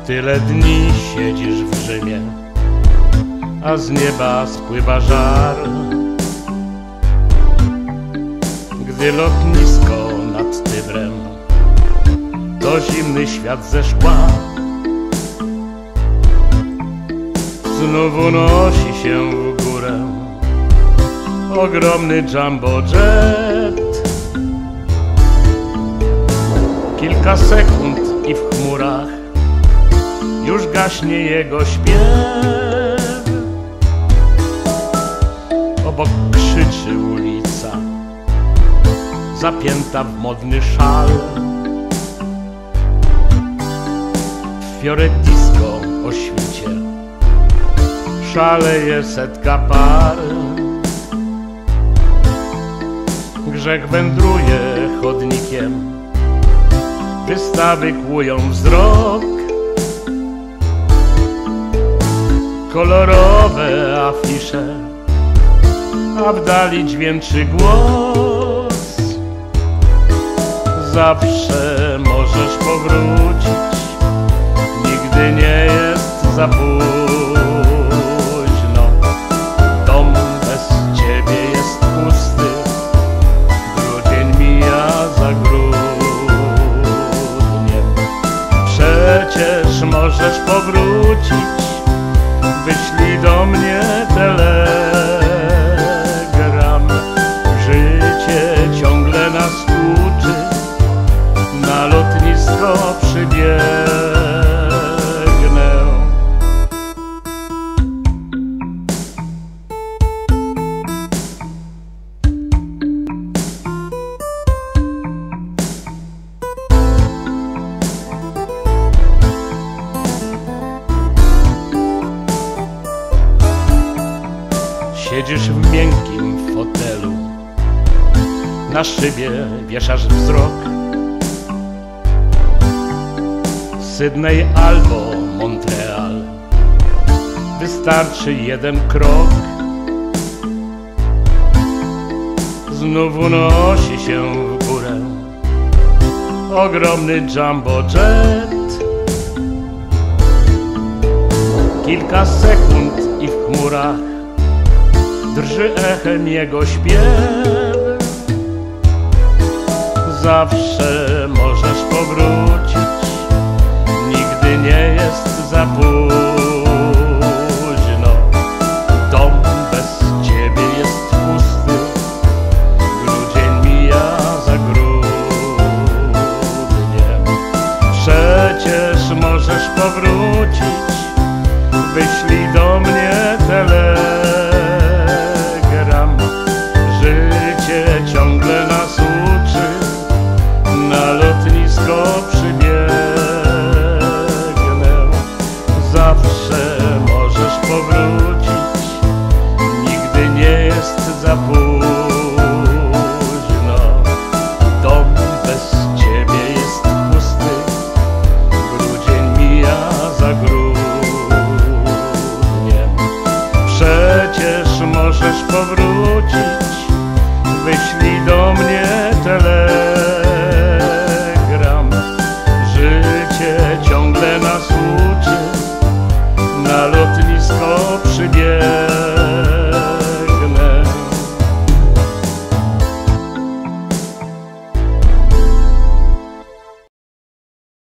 Tyle dni siedzisz w Rzymie, a z nieba spływa żar. Gdy lotnisko nad Tybrem to zimny świat ze szkła, znów unosi się w górę ogromny jumbo jet. Kilka sekund i w chmurach już gaśnie jego śpiew. Obok krzyczy ulica, zapięta w modny szal. W fiore disco o świcie szaleje setka par. Grzech wędruje chodnikiem, wystawy kłują wzrok. Kolorowe afisze, a w dali dźwięczy głos. Zawsze możesz powrócić, nigdy nie jest za późno. Dom bez ciebie jest pusty, grudzień mija za grudniem. Przecież możesz powrócić, wyślij do mnie telegram. Życie ciągle nas uczy, na lotnisko przybiegnę. Siedzisz w miękkim fotelu, na szybie wieszasz wzrok. Sydney albo Montreal, wystarczy jeden krok. Znów unosi się w górę ogromny jumbo jet. Kilka sekund i w chmurach drży echem jego śpiew. Zawsze możesz powrócić, nigdy nie jest za późno. Dom bez ciebie jest pusty, grudzień mija za grudniem. Przecież możesz powrócić, wyślij do mnie telegram. Życie ciągle nas uczy, na lotnisko przybiegnę. Zawsze możesz powrócić, nigdy nie jest za późno. Dom bez ciebie jest pusty, grudzień mija za grudniem. Przecież możesz powrócić, wyślij do mnie telegram. Życie ciągle nas uczy, na lotnisko przybiegnę.